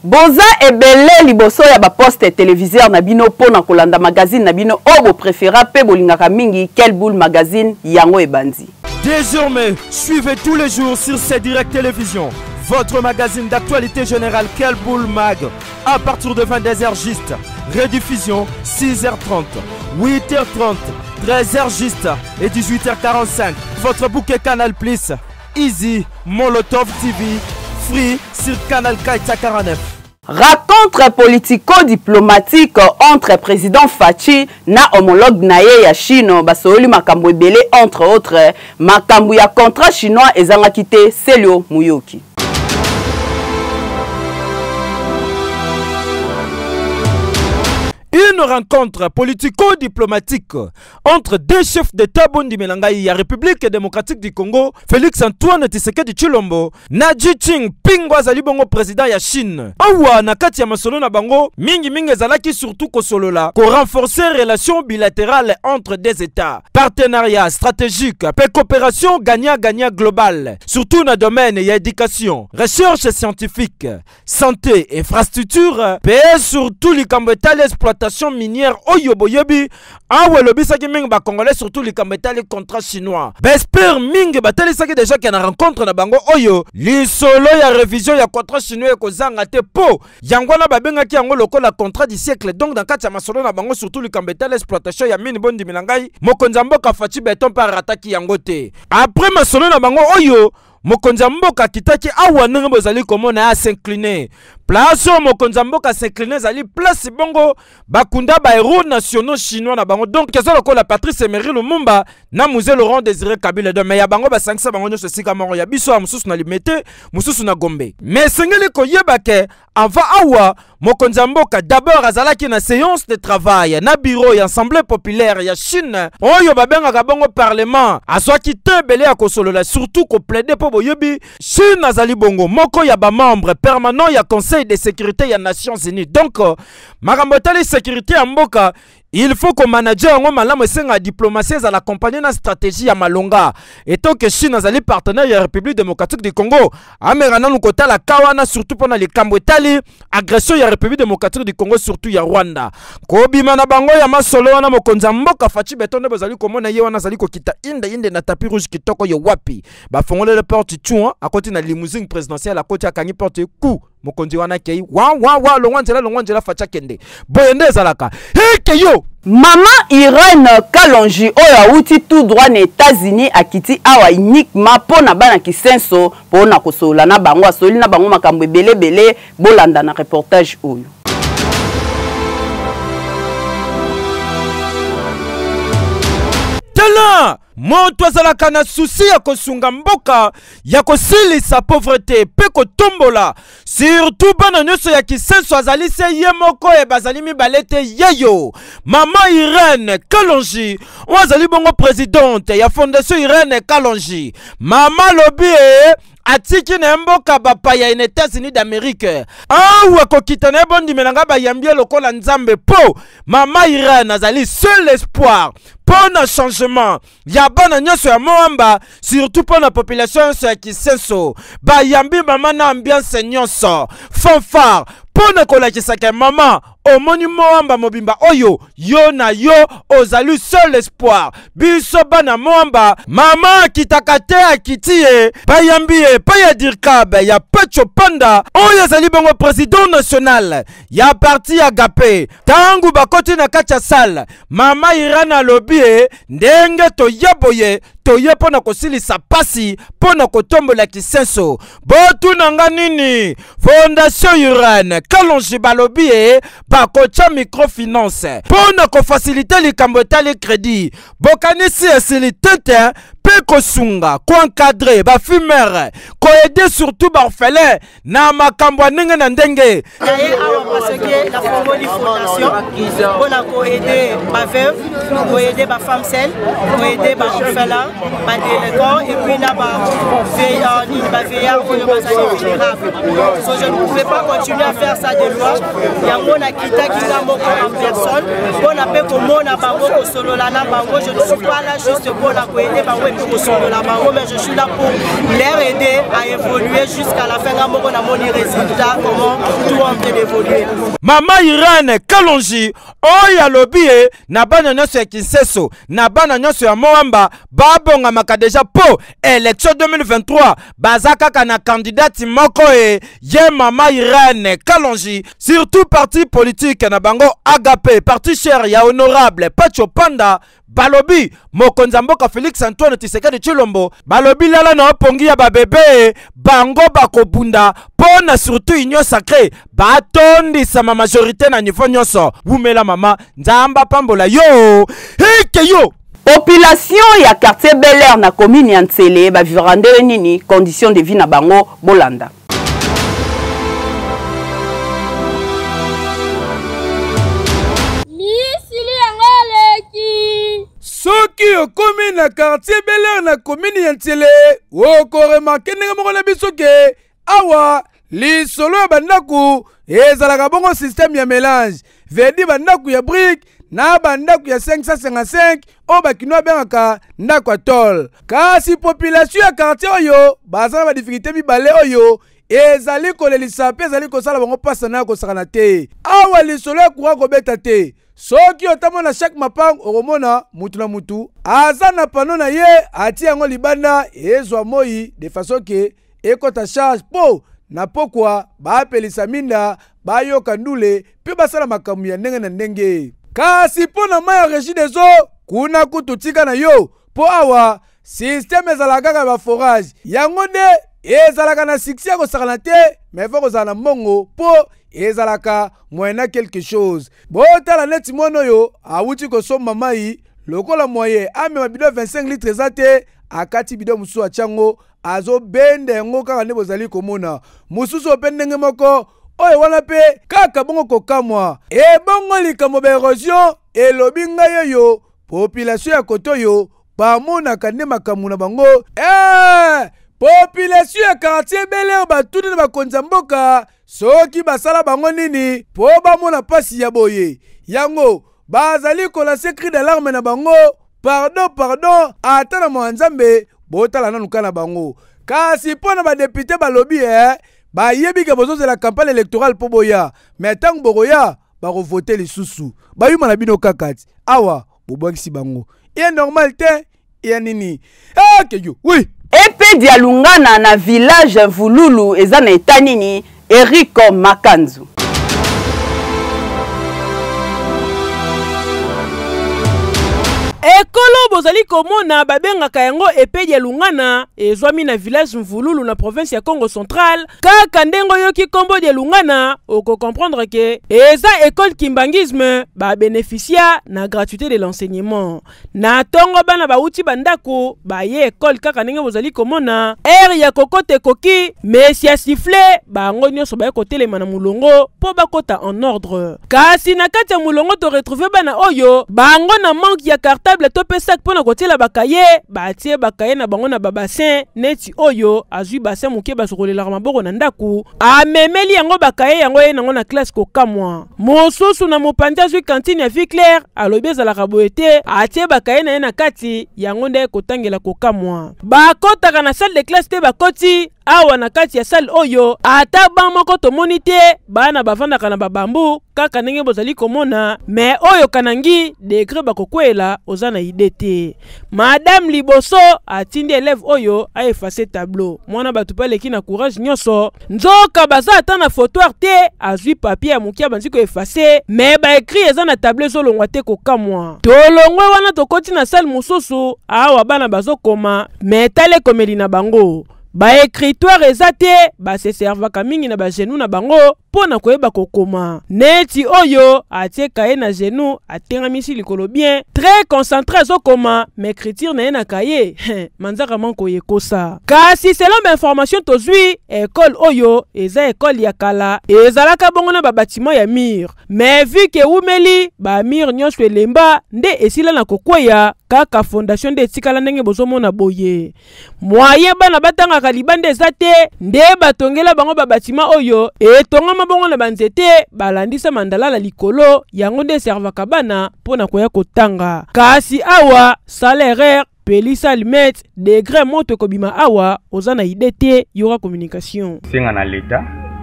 Boza ebele liboso ya ba poste téléviseur na bino pona kolanda magazine na bino obo préféra pe bolingaka mingi Quelle Boule magazine yango ebandi. Désormais, suivez tous les jours sur C-Direct Télévision votre magazine d'actualité générale Quelle Boule Mag à partir de 22h juste. Rediffusion 6h30, 8h30, 13h juste et 18h45. Votre bouquet Canal Plus, Easy, Molotov TV, Free sur Canal Kaita 49. Rencontre politico-diplomatique entre président Fachi na homologue naye ya Chine basoli makambo ebele entre autres makambo ya contrat chinois ezanga kité Selio Muyoki. Une rencontre politico-diplomatique entre deux chefs d'État Bondi Melangai ya République démocratique du Congo, Félix Antoine Tshisekedi Tshilombo, na Xi Jinping azali bongo président ya Chine. Awa na kati ya masolo na bango, mingi ezalaki surtout kosolola, ko renforcer relations bilatérales entre des États, partenariat stratégique, pe coopération gagnant-gagnant globale, surtout na domaine ya éducation, recherche scientifique, santé, infrastructure, pe surtout likambo etali exploitation minière oyoboyobi awe lobisaki mingi ba congolais surtout likambo etali contrat chinois bespère mingi batalisaki déjà que na rencontre na bango oyo lisolo ya révision ya contrat chinois ekozanga te po yango na babengaki yango lokola contrat du siècle. Donc dans kati ya masolo na bango surtout likambo etali exploitation ya mine Bondi Milangai mokonzi mboka Fachi Beton par rataki yango te. Après masolo na bango oyo mokonzi mboka kitaki awa ndenge bozali komona s'incliner place mokonzi mboka s'incliner zali place bongo bakunda ba héros nationaux chinois na bango. Donc kezo lokola Patrice Emery Lumumba na musée Laurent Désiré Kabila de mais ya bango ba sangisa bango nyoso sika moko ya biso ya mususu na Limete mususu na Gombe. Mais sengeli koyeba ke avant awa mokonzi mboka d'abord azalaki na séance de travail na bureau ya assemblée populaire ya Chine oyo babengaka bongo parlement aswaki te belé ya kosolola surtout ko plaider po boyebi Chine azali bongo moko ya ba membre permanent ya conseil de sécurité ya Nations Unies. Donc makambo tali sécurité ya mboka il faut que manager ngo malamu senga diplomatie za l'accompagner na stratégie ya malonga eto que Chine azali partenaire ya République démocratique du Congo amerana nukota la kawana surtout pona likambo etali agression ya République démocratique du Congo surtout ya Rwanda ko bima na bango ya masolo wana mokonza mboka Fachi Beton ne bazali komona ye wana zali ko kita inde na tapis rouge kitoko yo wapi ba fongole le porte chou à côté na limousine présidentielle à côté akangi porte coup mokonzi wana kei wa longwanzela Facha kende boyende zalaka heke yo Maman Irène Kalonji oya uti tout droit na États-Unis akiti awa uniquement pona bana kisenso pona kosola na bango asoli na bango makambo ebele bolanda na reportage oyo. Tala moto azalaka na souci ya kosunga mboka ya kosilisa pauvreté pe kotombola surtout bana nyonso ya kisenso azali se ye moko e bazali mibale te yeyo Maman Irène Kalonji azali bongo présidente ya fondation Irène Kalonji mama lobi atiki na mboka bapaya ina États-Unis d'Amérique awa kokitana Bondi Melanga bayambie lokola nzambe po Mama Irène azali seul espoir pour un changement ya bana nyonso ya moamba surtout pour la population ya kisenso bayambi mama na ambiance nyonso fanfare pour ne kolakisaka mama omoni moamba mobimba oyo yo na yo ozali seul espoir biso bana moamba mama kitakate akitie bayambi pa ya dirkab ya Pecho Panda oyo azali bongo président national ya parti Agapé tangu bakoti na kacha salle Mama Irana lobi ndenge toyaboye toye pona kosilisa pasi pona kotombola kisenso botu nanga nini fondation Irène Kalonji balobi bakocha microfinance pona ko faciliter likambo etali crédit bokanisi esilitete pe kosunga ko encadrer ba fumeur ko aider surtout ba orphelin na makambo ndenge na ndenge parce que la fondation on a ko aider ba veuve ko aider ba femme seule ko aider ba orphelin délinquants et puis là veillards vulnérables. So, je ne pouvais pas continuer à faire ça de loi. Il y a mon akita qui a mon corps en personne. On appelle comme mon bango au solo la bango. Je ne suis pas là juste pour la aider bango et puis au solo la bango, mais je suis là pour les aider à évoluer jusqu'à la fin. On a mon résultat, comment tout en train d'évoluer. Mama Irene Kalonji, oya lobby na bana nyonso ya Kinseso, na bana nyonso ya Moamba, babonga maka deja po élection 2023, bazaka kana candidate moko ye Mama Irene Kalonji, surtout parti politique na bango Agape, parti cher ya honorable Pacho Panda, balobi mokonzi mboka Félix Antoine Tshisekedi Tshilombo, balobi lala na opongi ya babebe bango bakobunda pona surtout union sacrée batondisa ma majorité na niveau nyonso. Wumela mama nzamba pambola yo heke yo. Population ya quartier Bel Air na commune ya Ntsele ba vivre nini condition de vie na bango bolanda. Soki okomi na quartier Bel Air na commune ya Ntsele oko remarquer ndenge moko na biso ke awa lisolo ya bandaku ezalaka bongo système ya mélange vedi bandaku ya brique na bandaku ya 555 o bakino bengaka ndako ya tol. Kasi population ya quartier oyo bazala ba difficulté mibale oyo ezali kolelisa pe ezali kosala bango pasa na kosakana te. Awa lisolo ya courant kobeta te. Soki otamona chaque mapang okomona mutu na mutu aza na pano na ye ati yango libanda ezwa moi de façon ke ekota charge po na pokwa baapelisa minda bayoka ndule pe basala makambo ya ndenge na ndenge. Kasi po na mai ya régie des eaux kuna kututika na yo po awa système ezalaka kaka ba forage yango nde ezalaka na succès ya kosakana te mais faut kozala na mbongo po ezalaka moyena quelque chose. Botala neti mono yo awuti kosomba mai lokola moye amema bidon 25 litres ezate akati bidon musu achango azo bende yango kaka nde bozali komona mususu ope ndenge moko oyo wana pe kaka bongo kokamwa ebongo likambo ba érosion elobi ngai oyo population ya koto oyo bamonaka nde makambo na bango population ya quartier Bel Air batuni na bakonzi mboka soki basala bango nini po bamona pasi ya boye yango bazali kolase cri d'alarme na bango pardon ata na mwanzambe botala nanu kana bango. Kasi po na badepute balobi bayebi ke bozozela campagne électorale po boya mais tango bokoya bakovote lisusu bayuma na bino kakati awa bobwakisi bango ye normal te ya nini keyo oui. Epe dialungana na village Mvululu eza na etanini Eriko Makanzu. Ekolo bozali komona babengaka yango epe ya lungana ezwami na village Mvululu na province ya Congo Central. Kaka ndengo yoki kombo de lungana oko comprendre ke eza école kimbangisme ba bénéficia na gratuité de l'enseignement. Na tongo bana ba uti bandako ba ye école kaka ndenge bozali komona air ya kokote koki mesia sifflet ba ngo nyonso ba kotelema na mulongo po bakota en ordre. Kasi na kati ya mulongo to retrouver bana oyo bango na manque ya cartable to pesak pona kotela bakaye batie bakaye na bango na babassin neti oyo azui bassin muke basokolela maboko na ndaku amemeli yango bakaye yango ye nango na classe kokamwa mosusu na mopanzi azui cantine ya vie claire alobi ezalaka boye te atie bakaye na ye na kati yango nde kotangela kokamwa bakotaka na salle de classe te bakoti awa na kati ya salle oyo ata ba moko tomoni te bana bavandaka na babambu kaka ndenge bozali komona mais oyo kanangi décret bakokwela oza na ide te. Madame Liboso atindi élève oyo a effacé tableau mwana batu pa leki na courage nyonso nzoka baza ata na fautoire te azui papier ya mukia banzi ko effacer mais ba écrit eza na tableau zolongwa te kokamwa tolongwe wana tokoti na salle mususu awa bana bazokoma mais tale komeli na bango ba écritoire ezate ba se servaka mingi na ba genou na bango pona koyeba kokoma. Neti oyo atie kaye na genou atengamisi likolo bien, très concentré azokoma, mais écriture na ye na kaye manzaka manko yekosa. Kasi selon information tozwi, école oyo eza école ya kala ezalaka bongo na bâtiment ya mur, mais vu que umeli ba mur nyonso elemba nde esila na kokweya kaka fondation de etikala ndenge bozomona boye. Moyen bana batangaka libanda eza te nde batongela bango bâtiment oyo etongama bongo na banzete balandisa mandalala likolo yango nde servaka bana mpona koya kotanga. Kasi awa salaire pelisa almet degré moto kobima awa oza na ide te yora communication. Singa na leta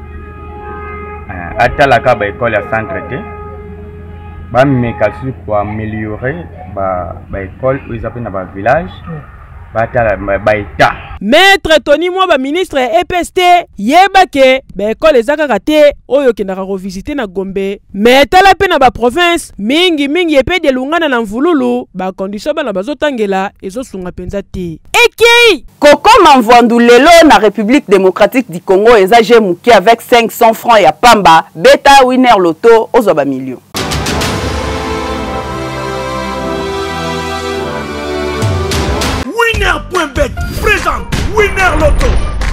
atalaka ba école ya centre te ba meka su ko améliorer ba école ils appellent na ba village ba tala ba état. Maître Tony Mwaba ministre EPST yeba ke ba école ezaka te oyo kendaka ko visiter na Gombe, mais tala pe na ba province mingi epe de lungana na mvululu ba condition bana bazotangela ezosunga penza te. Ekei Kokoma Mvwandu lelo na République démocratique du Congo ezaje muki avec 500 francs ya pamba beta winner loto ozoba million. Winner.bet présente Winner Loto.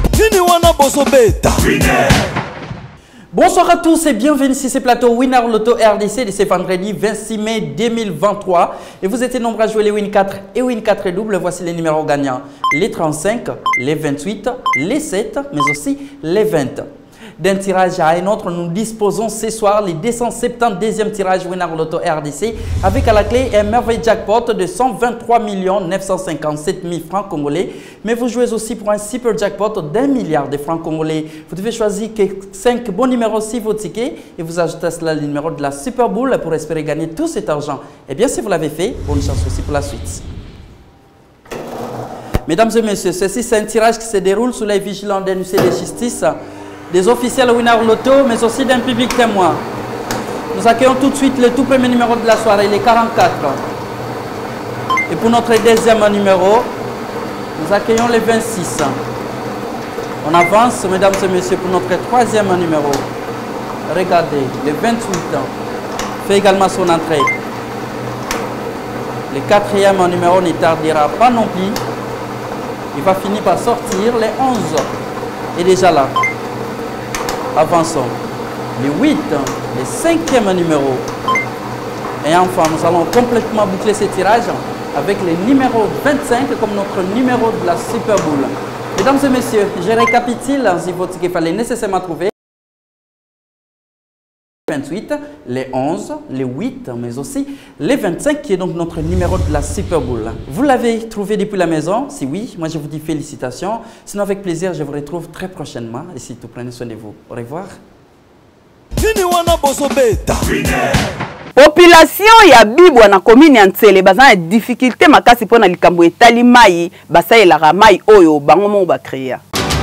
Bonsoir à tous et bienvenue sur ce plateau Winner Loto RDC de ce vendredi 26 mai 2023. Et vous étiez nombreux à jouer les Win 4 et Win 4 double. Voici les numéros gagnants. Les 35, les 28, les 7, mais aussi les 20. D'un tirage à un autre, nous disposons ce soir les 272e tirage Winner Loto RDC avec à la clé un merveilleux jackpot de 123 957 000 francs congolais. Mais vous jouez aussi pour un super jackpot d'1 milliard de francs congolais. Vous devez choisir 5 bons numéros sur vos tickets et vous ajoutez à cela le numéro de la Super Bowl pour espérer gagner tout cet argent. Et bien si vous l'avez fait, bonne chance aussi pour la suite. Mesdames et messieurs, ceci c'est un tirage qui se déroule sous les vigilants d'un huissier de justice, des officiels Winner Loto, mais aussi d'un public témoin. Nous accueillons tout de suite le tout premier numéro de la soirée, les 44. Et pour notre deuxième numéro, nous accueillons les 26. On avance, mesdames et messieurs, pour notre troisième numéro. Regardez, le 28 fait également son entrée. Le quatrième numéro ne tardera pas non plus. Il va finir par sortir. Le 11 est déjà là. Avançons. Le 8, le cinquième numéro. Et enfin, nous allons complètement boucler ce tirage avec le numéro 25 comme notre numéro de la Super Bowl. Mesdames et messieurs, je récapitule si votre qu'il fallait nécessairement trouver. Le 28, le 11, le 8, mais aussi le 25 qui est donc notre numéro de la Super Bowl. Vous l'avez trouvé depuis la maison? Si oui, moi je vous dis félicitations. Sinon avec plaisir, je vous retrouve très prochainement. Et surtout, prenez soin de vous. Au revoir. Population ya Bibwa na commune ya Ntsele bazana difficulté makasi pona likambo etali mai basaelaka mai oyo bango mo ba créer.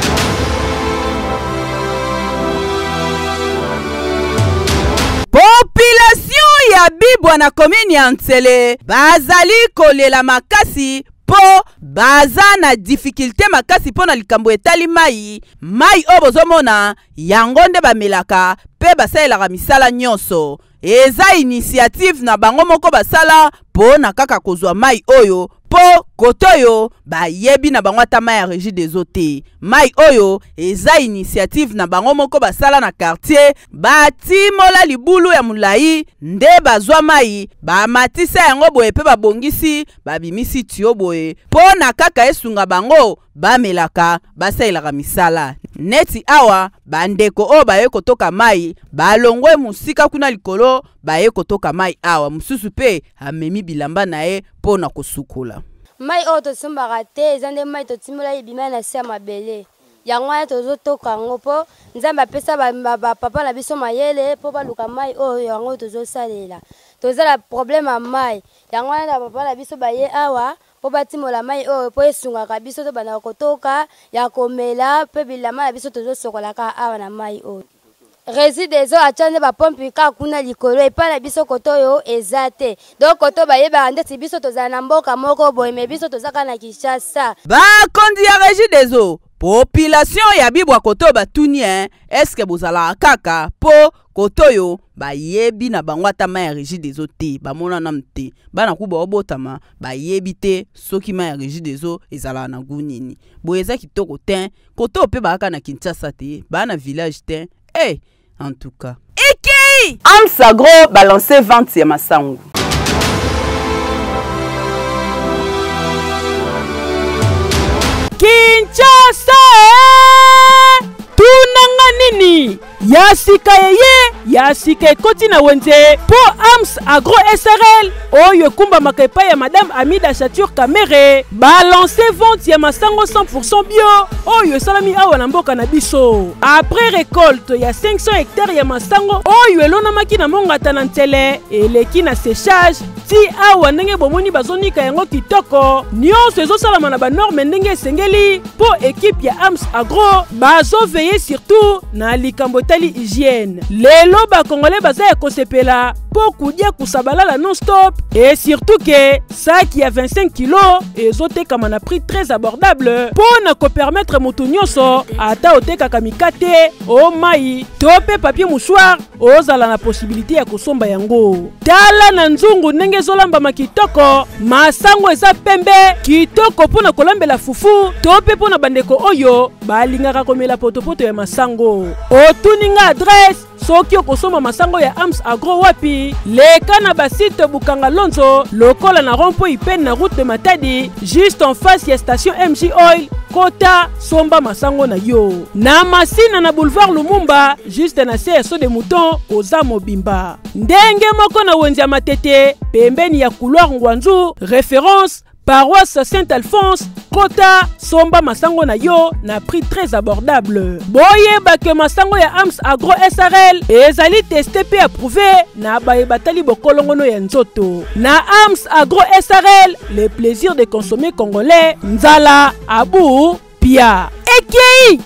Population ya Bibwa na commune ya Ntsele bazali kolela makasi po baza na difficulté makasi pona likambo etali mai oyo bozomona yango nde bamelaka pe basaelaka misala nyonso. Eza initiative na bango moko basala po na kaka kozwa mai oyo po kotoyo ba yebi na bango ata mai ya régie des eaux te. Mai oyo eza initiative na bango moko basala na quartier batimola libulu ya mulai nde bazwa mai ba matisa yango boye pe babongisi babimisi tio boye po na kaka esunga bango bamelaka basaelaka misala. Neti awa bandeko o baye kotoka mai balongwe musika kuna likolo baye kotoka mai awa mususu pe amemi bilamba na ye po na kosukola. Mai o to sombaka te ezande mai to timola ibima na se mabele. Yango ya to zotoka ngo po nzamba pesa ba papa na biso mayele po baluka mai o yango to zosalela. To zala problème a mai. Yango ya papa na biso baye awa po batimola mai o po esungaka biso to bana kotoka ya komela pe bilama na biso to zosokola ka awa na mai o. Rési des eaux achane ba pompe ka kuna likolo e pa na biso kotoyo ezate. Donc koto baye ba ndeti biso to za na mboka moko boye me biso to zaka na Kinshasa. Ba kondi ya régie des eaux population ya bibwa koto batuni est-ce que bozala kaka po kotoyo ba yebi na bango ata ma ya régie des eaux te bamona na mte bana kuba obotama ba yebi te soki ma ya régie des eaux ezala na gunini boyeza kitoko te koto pe ba na Kinshasa te bana village te en tout cas Iki Amsagro balancer vente ya masangu Kinshasa tunanga nini yasika yasika ekoti na wenze po AMS Agro SRL oyo kumba makepa ya madame Amida Chature Kamere balance vente ya masango 100% bio oyo salami awa na mboka na biso après récolte ya 500 hectares ya masango oyo elona maki na mongata na ntele eleki na séchage ti awa ndenge bomoni bazonika yango kitoko nyonso ezosalama na banorme ndenge esengeli po équipe ya AMS Agro bazoveye surtout na likambo tali hygiène lelo bakongole baza ya kosepela po kudia kusabalala non-stop et surtout que saki ya 25 kg ezotekama na prix très abordable po na ko permettre motu nyonso ata otekaka mikate o mai to pe papier mouchoir ozala na possibilité ya kosomba yango tala na nzungu ndenge ezolambama kitoko masango eza pembe kitoko po na kolambela fufu to pe po na bandeko oyo balingaka komela potopoto ya masango otuninga adresse soki okosoma masango ya AMS Agro wapi leka na basite Bukanga Lonzo lokola na rond-point Ipene na route de Matadi juste en face ya station MG Oil kota somba masango na yo na masina na boulevard Lumumba juste na CSO de Mouton oza mobimba ndenge moko na wenzi ya Matete pembeni ya couloir Ngwanzu référence paroisse Saint-Alphonse kota somba masango na yo na prix très abordable boyeba ke masango ya AMS Agro SRL ezali testé pe approuvé na bayebatali bokolongono ya nzoto na AMS Agro SRL le plaisir de consommer congolais nzala abu pia ekei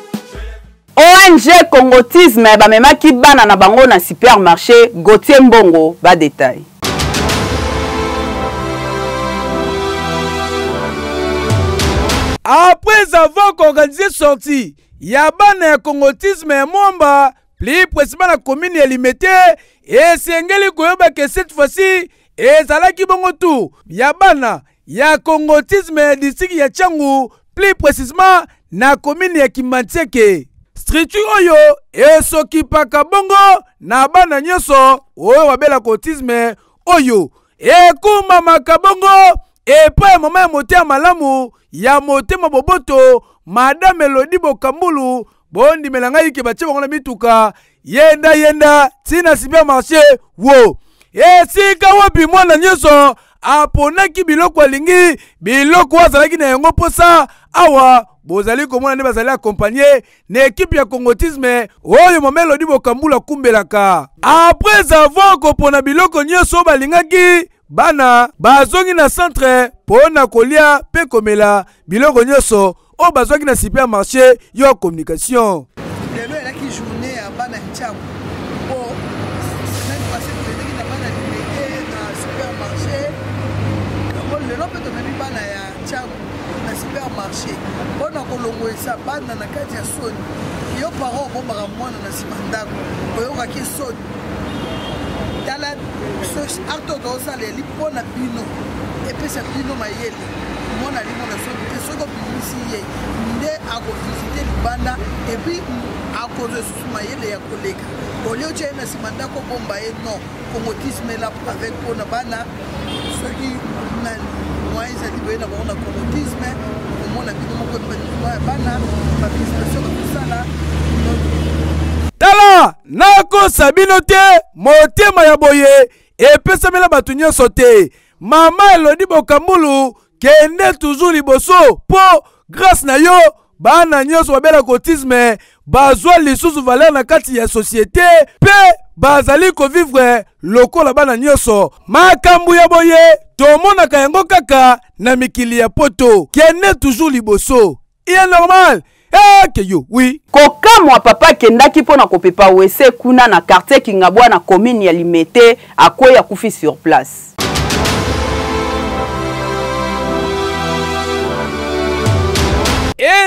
ONG Congotisme bamemaki bana na bango na supermarché Gauthier Mbongo ba détail. Après avoir organisé sortie, Yabana ya Congotisme ya Mwamba, plus précisément la commune ya Limete, et Sengeli Koyoba que cette fois-ci, et Zalaki Bongotu, Yabana ya Congotisme ya district ya Changu, plus précisément na commune ya Kimantieke. Structure oyo, et Sokipaka Bongo, na bana nyoso, oyo wabela Congotisme oyo, et Kuma Makabongo, et pas un moment moté à malamu, ya motema boboto madame Melody Bokambulu bondi melanga yike bache bango na mituka yenda tina supermarché wo esika wapi mwana nyoso aponaki biloko alingi biloko azalaki na yango posa awa bozali komona nde bazali accompagner na équipe ya Congotisme oyo mo Melody Bokambulu akumbelaka après avoir kopona biloko nyoso balingaki bana bazongi na centre pona kolia pe komela biloko nyoso o bazongi na supermarché yo communication lelo elaki journée ya bana ntiaku po semaine passée tozalaki na bana limete na supermarché yango lelo mpe tomemi bana ya ntiaku na supermarché mpona kolongoisa bana na kati ya soni yo paro obombaka mwana na nsima ndako oyokaki soni tala arto tozosaleli mpona bino epesa bino mayele mwana limona soki te soki obimisi ye nde akovisite libanda epi akozwa susu mayele ya koleka olie otya ye na nsima ndako bomba ye non Congotisme la avec mpona bana soki na mwa ezali boye na bango na Congotisme omona bino moko bana babisination bakosala tala nakosa bino te motema ya boye epesamela bato nyonso te mama Elodi Bokambulu kende toujours liboso po grâce na yo bana nyonso babela Congotisme bazwa lisusu valeur na kati ya société pe bazali kovivre lokola bana nyonso makambu ya boye tomonaka yango kaka na mikili ya poto kende toujours liboso iya normal que yo oui kokamwa papa kendaki pona kopepa wese kuna na quartier Kingabwa na commune ya Limete akoya kufi sur place.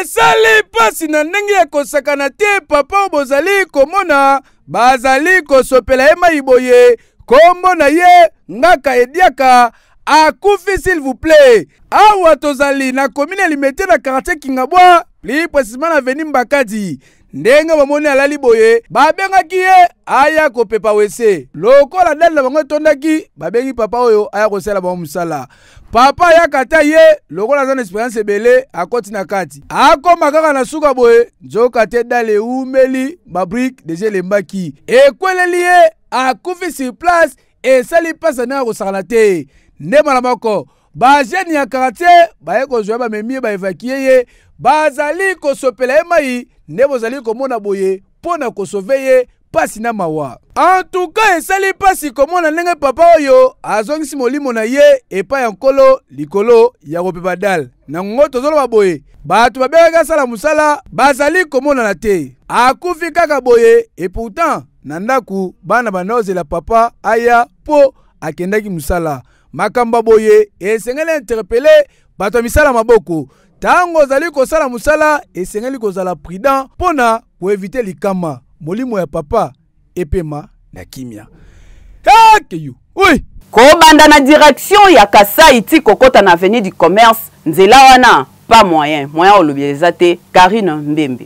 esali pasi na ndenge ya kosakana te papa bozali komona bazali kosopela ye mai boye kombo na ye ngaka ediaka akufi s'il vous plaît. Awa tozali na commune limité na quartier Kingabwa plus précisément na avenue Mbakadi. Ndenge bamoni alali boye babengaki ye aya kopepa wese lokola dali na bango tondaki babengi papa oyo aya kosala bango musala. Papa ya kata ye lokola zana expérience ebele akoti na kati akoma kaka na suka boye nzoka te dale umeli babrik deje lembaki ekweleli ye akufi sur place esali pasa na kosakana te. Ndema na moko ba jeune ya quartier baye kozwa ba memie ba évacuer ye bazali kosopela ye mai nde bozali komona boye pona kosove ye pasi na mawa. En tout cas esali pasi komona ndenge papa oyo azongisi molimo na ye epai ya nkolo likolo ya kopepa dal na ngo tozoloba boye bato babengaka sala musala bazali komona na te akufi kaka boye et pourtant na ndaku bana banozela papa aya po akendaki musala. Makamba boye esengeli interpellé bato misala maboko tango zali kosala musala esengeli kozala prudent pona ko éviter likama molimo ya papa epema na kimia. Kakeyu oui kobanda na direction ya Kasai ti kokota na avenue du commerce nzela wana pas moyen olobieza te. Karine Mbembe.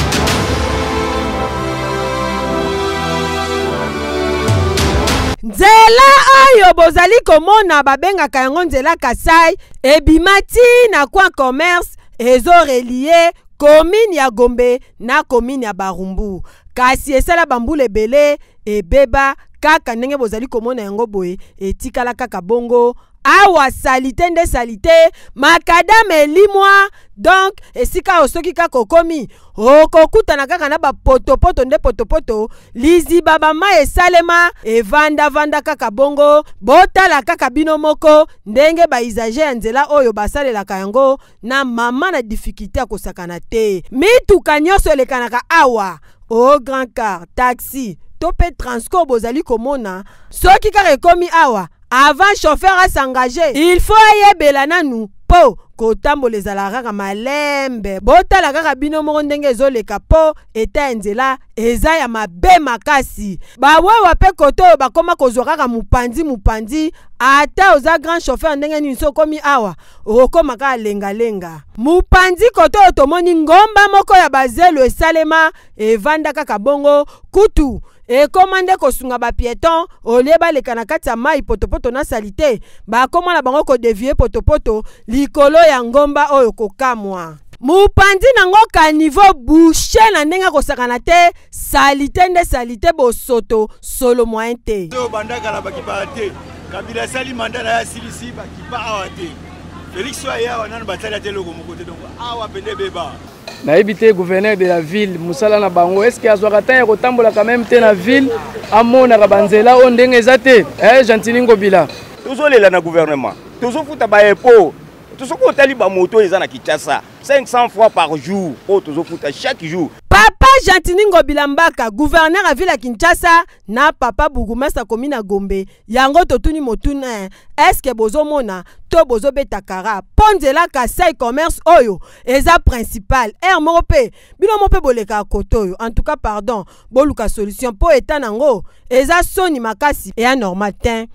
Nzela ayo bozali komona babengaka yango nzela Kasai ebimati na coin commerce ezo relie commune ya Gombe na commune ya Barumbu kasi esala bambula ebele ebeba kaka ndenge bozali komona yango boye etikala kaka bongo awa salite nde salite makadame elimwa donc esika osoki kaka okomi okokutana kaka na bapotopoto nde potopoto liziba bama esalema evanda kaka bongo botala kaka bino moko ndenge baisager ya nzela oyo basalelaka yango na mama na difficulté ya kosakana te mituka nyonso elekanaka awa au grand car taxi to pe transport bozali komona soki kaka ekomi awa avant chauffeur à s'engager il faut ayebela nanu po kotambola ezala kaka malembe botala kaka bino moko ndenge ezoleka po eta nzela eza ya mabe makasi bawewa pe koto oyo bakoma kozwa kaka mupanzi ata oza grand chauffeur ndenge nini so komi awa okoma kaka lenga mupanzi koto oyo tomoni ngomba moko ya bazelo esalema evanda kaka bongo kutu ekomande kosunga ba piéton olie baleka na kati ya mai potopoto na salite bakoma na bango kodevie potopoto likolo ya ngomba oyo kokamwa mupanzi nango ka niveau boucher na ndenge kosakana te salite nde salite bosoto solo moyen te bandaka na bakipa te kabila sali mandana ya silisi bakipa awa te Félix Soya wana batali te loko moko te donc awa pende beba na éviter gouverneur de la ville musala na bango est-ce que azwaka temps ya kotambola quand même te na ville amona ka banzela o ndenge ezate Gentili Ngobila tozolela na gouvernement tozofuta ba epo tozoko tali ba moto eza na Kinshasa 500 fois par jour o tozofuta chaque jour. Papa Gentili Ngobila Mbaka gouverneur à ville à Kinshasa na papa bourgmestre commune à Gombe yango totuni motuna est-ce que bozomona to bozobeta kara ponzela Kasai commerce oyo eza principal moko bino mope boleka koto oyo en tout cas pardon boluka solution po eta nango eza soni makasi et normal tin.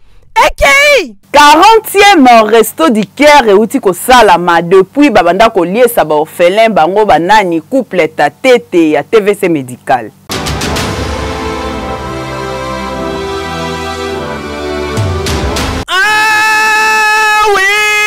Okay. 40e resto du cœur euti ko salama depuis babanda ko liesa ba orphelin bango banani couple tatete ya TVC médical. Ah oui!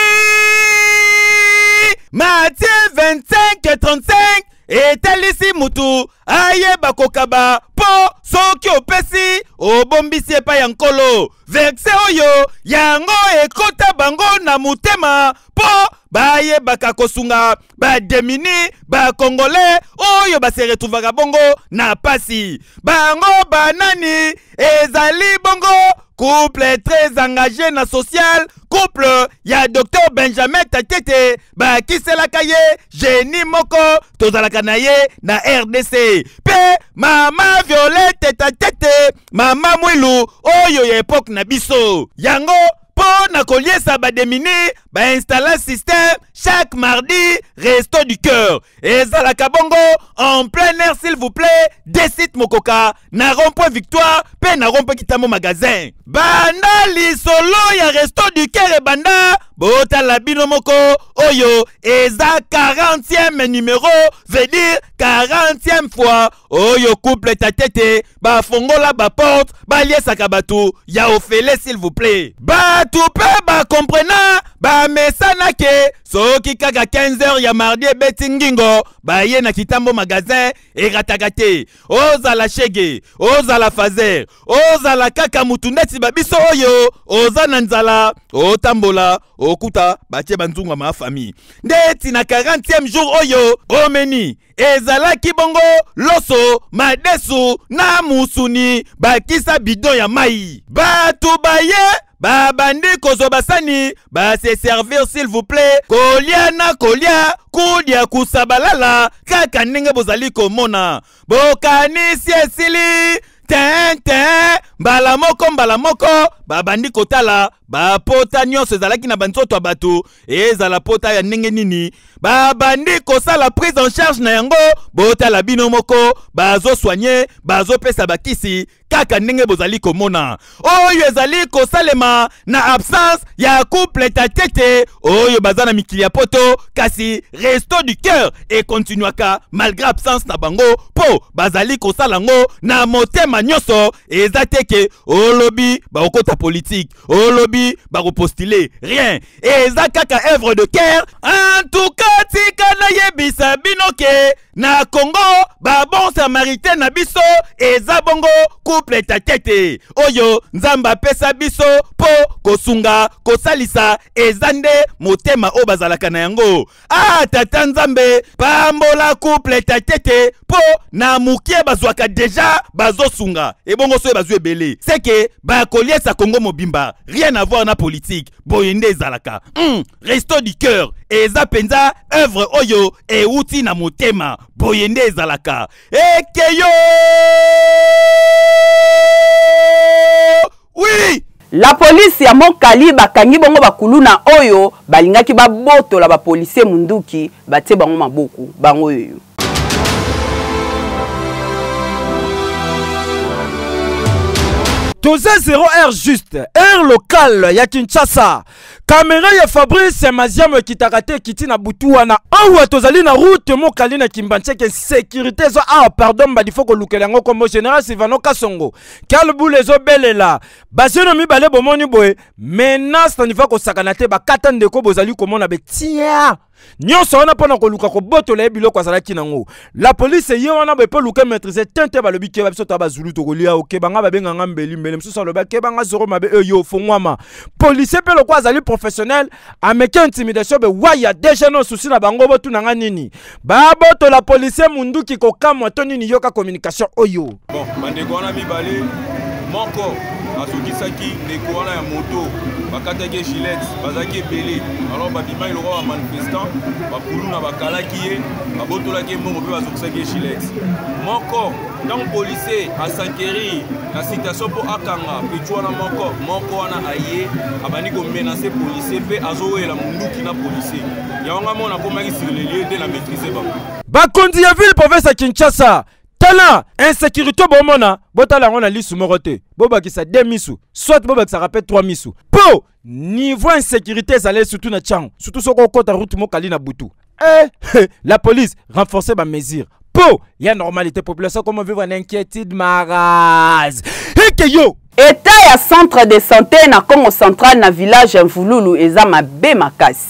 Matthieu 25:35 etalisi mutu ayeba kokaba po soki opesi obombisi epai ya nkolo verse oyo yango ekota bango na mutema po bayebaka kosunga bademini bakongole oyo base retrouvaka bongo na pasi bango banani ezali bongo couple très engagé na social couple ya Dr Benjamin Tatete bakiselaka ye génie moko tozalaka na ye na RDC pe mama Violette Tatete mama Mwilu oyo ya époque na biso yango po na koliesa bademini ba installa système chaque mardi resto du cœur ezalaka bongo en plein air s'il vous plaît décide mokoka na rond-point victoire pe na rond-point kitamo magasin banda lisolo ya resto du cœur e banda botala bino moko oyo eza 40e numéro veut dire 40e fois oyo couple tatete bafongola ba porte baliesaka bato ya ofele s'il vous plaît bato pe ba comprena ba mesana ke soki kaka 15h ya mardi ebeti ngingo baye na kitambo magasin erataka te ozala shege ozala fazer ozala kaka mutu ndeti babiso oyo oza na nzala otambola okuta batie banzungu ma famille ndeti na 40e jour oyo omeni ezalaki bongo loso madesu na musuni bakisa bidon ya mai batu baye babandi kozwa basani se servir s'il vous plaît kolia na kolia kudia kusabalala kaka ndenge bozali komona bokanisi esili ten mbala moko babandi kotala bapota nyonso ezalaki na banzoto ya bato ezala pota ya ndenge nini babandi kosala prise en charge na yango botala bino moko bazosoigne bazopesa bakisi kaka ndenge bozali komona oyo ezali kosalema na absence ya couple tatete oyo baza na mikili ya poto kasi resto du cœur ekontinuaka malgré absence na bango po bazali kosala ngo na motema nyonso eza teke olobi bakokota politique olobi bakopostule rien eza kaka œuvre de cœur en tout cas tika na yebisa binoke na Congo ba bon samaritain na biso eza bongo couple tatete oyo nzamba pesa biso po kosunga kosalisa ezande motema o bazalaka na yango tata nzambe pambola couple tatete po na mukie bazwaka deja bazosunga ebongo so bazwe belé c'est que ba koliesa Congo mobimba rien à voir na politique boyende ezalaka resto du cœur eza penza œuvre oyo e uti na motema boyende ezalaka ekeyo oui la police ya Mokali bakangi bongo bakuluna oyo balingaki babotola ba policier munduki batie bango maboku bango oyo Toza 0 heure juste, heure locale ya Kinshasa. Caméra ya Fabrice Maziam kitakate kiti na butuana. Awa tozali na route Mokali na Kimbancheke sécurité zo pardon ba difo ko lukela ngo comme général Sivano Kasongo. Kalbu lezo belela. Bazeno mi bale bomoni boy. Menace na nifa ko sakanate ba katande ko bozali komona be tia. Nyonso wana pona ko luka ko botola biloko azalaki nango. La police ye wana be po luka maîtriser tente ba lobi ke ba biso ta ba zulu to kolia oke banga ba benga ngambeli mbele msusa lo ba ke banga zoro mabe yo fongwama. Police pe lo kwa azali professionnel ameke intimidation be wa ya déjà non souci na bango botu nanga nini. Ba botola police munduki ko kamwa to nini yoka communication oyo. Bon, bandeko wana mibale moko azokisaki ndeko wana ya moto bakataki gilette bazaki ebele alors babima iloko ba manifestant bakuluna bakalaki ye babotolaki mbongo mpe bazokisaki gilette moko ntango policier asankerir na citation mpo akanga petu wana moko wana aye abandi komenace policier mpe azowela munduki na policier yango mona akomaki sur le lieu nde na maîtrise bango bakonzi ya ville province ya Kinshasa tala insécurité bomona botala ngona lisu morote bobakisa 2 misu soit bobakisa rappel 3 misu po niveau insécurité zale surtout na tchango surtout soko kota route Mokali na butu la police renforcer ba mesure po ya normalité population comment vivre en inquiétude maraz yo état ya centre de santé na Congo central na village Mvululu eza mabe makasi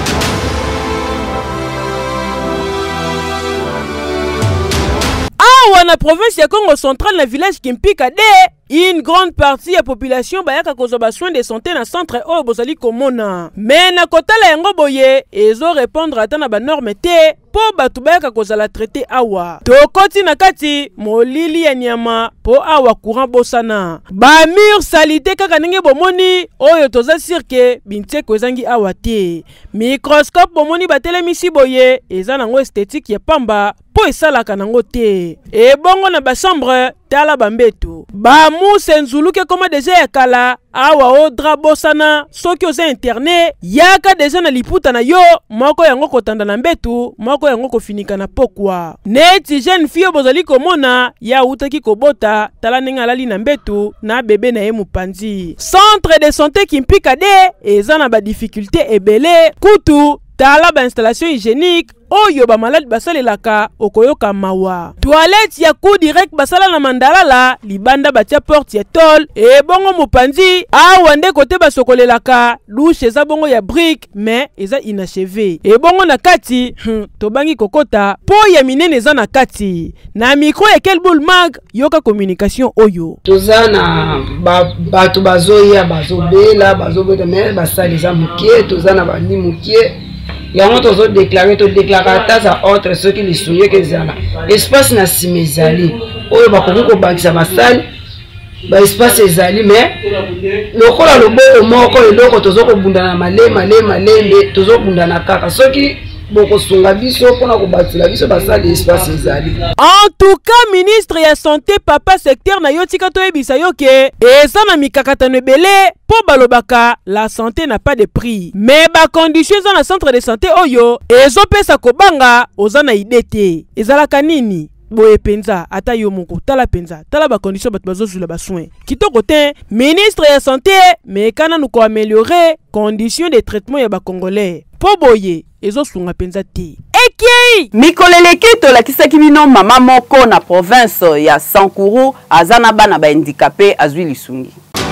na province ya Congo central na village Kimpika de une grande partie ya population bayaka kozwa soins de santé na centre oyo bozali komona mais na kotala yango boye ezo répondre ata na ba norme te po batu bayaka kozala traité awa tokoti na kati molili ya nyama po awa courant bosana ba mur salite kaka ndenge bomoni oyo toza sirke binteko ezangi awa te microscope bomoni batelemisi boye eza nango esthétique ya pamba po esalaka nango te. Ebongo na bachambre tala bambeto bamuse nzuluke koma deja ya kala awa odra bosana soki oza interne yaka deja na liputa na yo moko yango kotanda na mbetu moko yango kofinika na pokwa neti jeune fille bozali komona ya utaki kobota tala ndenge alali na mbetu na bebe na ye mopanzi. Centre de santé Kimpika de eza na badifficulté ebele kutu tala ba installation hygiénique oyo ba malade basalelaka okoyoka mawa. Toilette ya coup direct basala na mandalala libanda batia porte ya tol e bongo mopanzi awa nde kote basokolelaka douche eza bongo ya brique mais eza inachevé. E bongo na kati tobangi kokota po ya minene eza na kati na micro ya Kelboul Mag yoka communication oyo. Toza na bato bazoya bazobela bazobeta mais basala eza mukie toza na bani mukie. Yango tozo déclarer to déclarata za ordre ceux qui les souillent que zala espace na simezali oyo bakoki ko bakisa basali ba espace ezali mais lokola lobo moko eloko tozo ko bundana malembe tozo bundana kaka soki boko sunga biso pona ko batila biso basali espace ezali. En tout cas ministre ya santé papa secteur na yotika to ebisa yoke eza na mikakatano ebele po balobaka la santé n'a pas de prix mais ba conditions dans le centre de santé oyo ezopesa kobanga oza na idete ezalaka nini boye penza ata yo moko tala penza tala ba conditions bato bazozula ba soins kitoko te ministre ya santé mais kana nous ko améliorer conditions de traitement ya ba congolais po boye ezosunga penza te. Eki mikoleleki tolakisaki bino mama moko na province ya Sankuru azana bana ba handicapé azwi lisungi.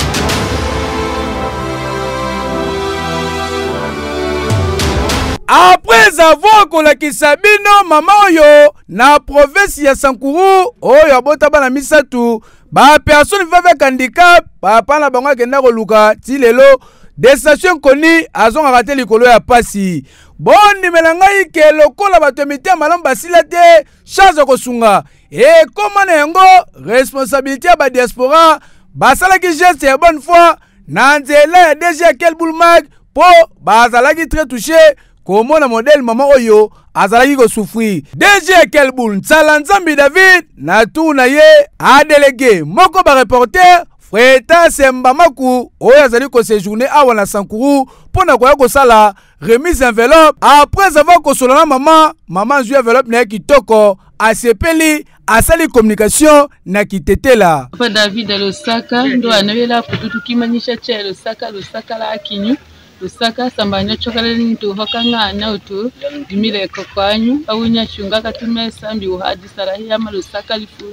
Après avoir kolakisa bino mama oyo na province ya Sankuru oyo abota bana misatu ba personne avec handicap papa na bango akenda koluka ti lelo des stations koni azonga kate likolo ya pasi bondi melangai ke lokola bato mite malamu basila te chance kosunga e koma na yango responsabilité ya ba diaspora basalaki geste ya bonne foi na nzela ya DG Kelboul Mag po bazalaki très touché komona modèle mama oyo azalaki ko souffrir. DG Kelboul Ntsala Nzambi David na tuna ye a délégué moko ba reporter Freta Sembamaku oyo azali ko séjourner awa na Sankuru pona koya ko sala remise enveloppe après avoir kosolana maman zui enveloppe na kitoko asepeli asali communication na kitetela. Papa David Losaka ndo anawela kututu kimanyisha cha Losaka la Akinyu Lusaka sambanya chokale nito hakanga na utu dimile kokwanyu awunya shunga katume sambi uhadi sarahi ama Lusaka lifu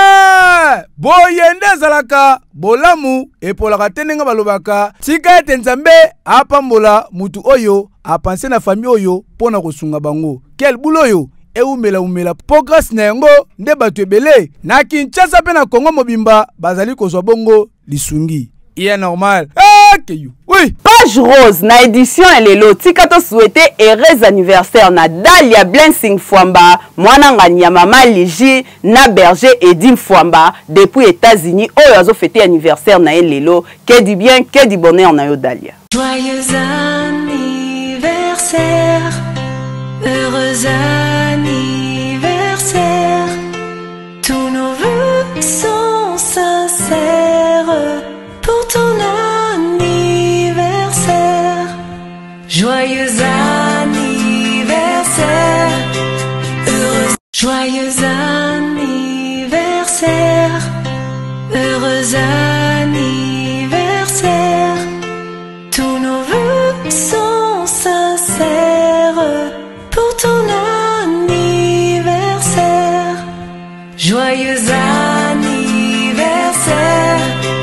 boyende zalaka bolamu epolaka tenenga balobaka tika ete Nzambe apambola mutu oyo apanse na famille oyo pona kosunga bango Kelboul oyo umela po grâce na yango nde bato ebele na Kinshasa pe na Congo mobimba bazali kozwa bongo lisungi. Il est normal. Oui. Page Rose, na édition elelo tika to souhaiter heureux anniversaire na Dalia Blessing Fwamba, mwana ngani ya mama Ligi na berger Edim Fwamba depuis États-Unis oyo azo fêter anniversaire na elelo. Que du bien, que du bonheur na yo Dalia. Joyeux anniversaire, heureux anniversaire. Tous nos vœux sont sincères. Pour ton anniversaire, joyeux anniversaire, heureux, joyeux anniversaire, heureux anniversaire. Tous nos vœux sont sincères pour ton anniversaire, joyeux anniversaire.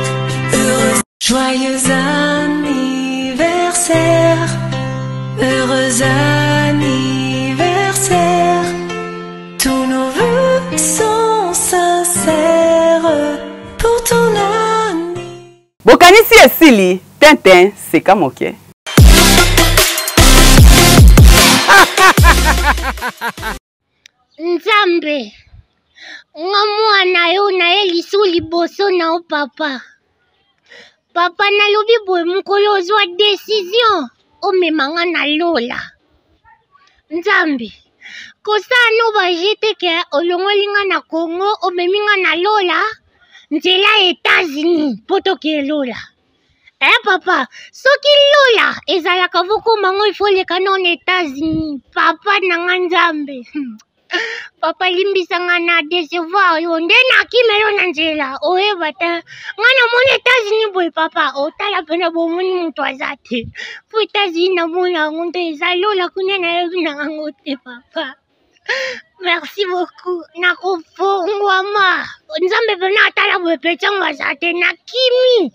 Joyeux anniversaire, heureux anniversaire. Tous nos vœux sont sincères pour ton anniversaire. Bokanisi esili, Tintin, c'est comme ok. Nzambe, mwana yo na elisu liboso na o papa. Papa na lobi boy mukolo ozwa décision o memanga na lola. Nzambe, kosano bajete ke olongolinga na Congo omeminga na lola nzela États-Unis poto ke lola papa soki lola ezalaka voko mango il faut les canons États-Unis papa nanga nzambe papa limbisanga na décevoir yo nde nakimelo na nzela oyeba te ngana mona États-Unis boy papa otala pena bomoni mutu aza te po États-Unis namona yango nte eza lola kuna nayebi nango te papa. Merci beaucoup. Nakofongwama. Nzambe pena atala boy petanga aza te nakimi.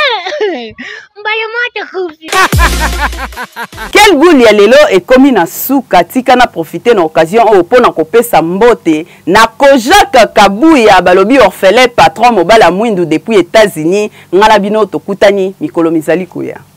Quel goût ya lelo ekomi na suka tika na profiter na occasion o pona kopesa mbote na Kojaka Kabuya balobi orphelin patron mobala mwindu depuis États-Unis ngala bino tokutani mikolo mizali kuya.